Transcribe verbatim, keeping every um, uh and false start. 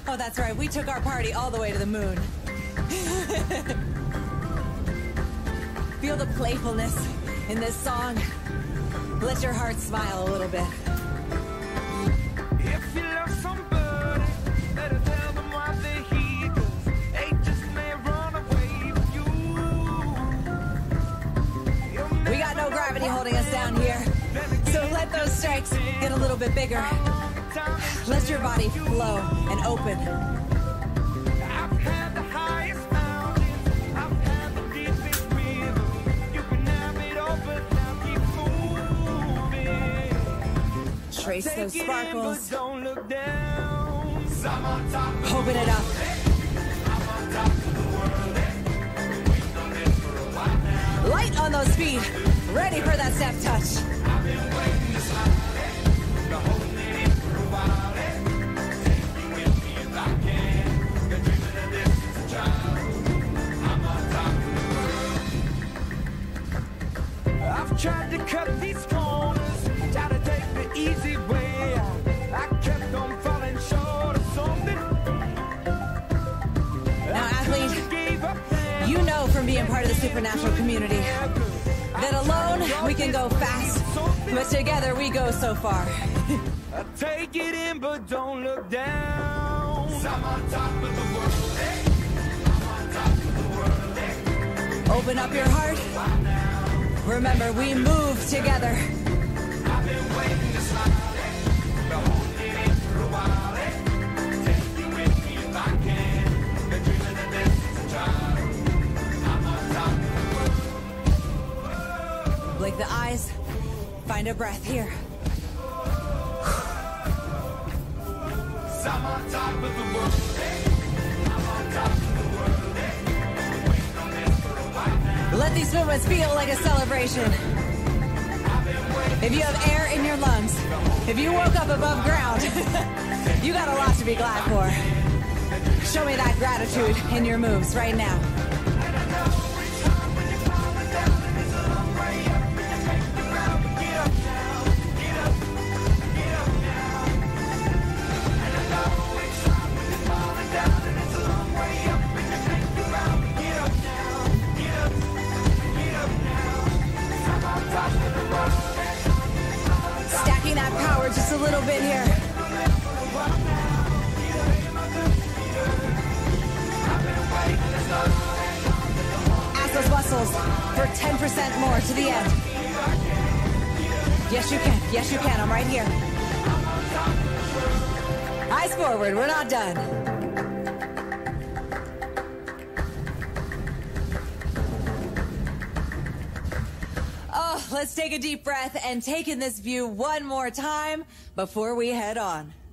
Oh, that's right. We took our party all the way to the moon. Feel the playfulness in this song. Let your heart smile a little bit. If you love somebody, better tell them why they're here, 'cause they just may run away with you. We got no gravity holding us down here, so let those strikes get a little bit bigger. Let your body flow and open. I've had the highest mountains, I've had the deepest rivers. You can have it all, but now keep moving. Trace those Take it in, sparkles. but don't look down. I'm on top of Open it up. I'm on top of the world. We've done this for a while now. Light on those feet. Ready for that step touch. I've been waiting to slide. Been holding it in for a while. Take you with me if I can. Been dreaming of this since a child. I'm on top of the world. I've tried to cut these corners, tried to take the easy way out. I kept on falling short of something. Now, athlete, Gave up there. you know from being part of the supernatural community that alone we can go fast, but together we go so far. Take it in, but don't look down. I'm on top of the world. Hey. I'm on top of the world. Hey. Open up your heart. Remember, we move together. I've been waiting to slide. Hey. Been holding it in for a while. Hey. Take you with me if I can. Been dreaming of this since a child. I'm on top of the world. Blink the eyes. Find a breath here. I'm on top of the world. Hey. I'm on top of the world. Hey. Waiting on this for a while now. Let these movements feel like a celebration. If you have air in your lungs, if you woke up above ground, you got a lot to be glad for. Show me that gratitude in your moves right now. Stacking that power just a little bit here. Ask those muscles for ten percent more to the end. Yes, you can. Yes, you can. I'm right here. Eyes forward. We're not done. Oh, let's take a deep breath and take in this view one more time before we head on.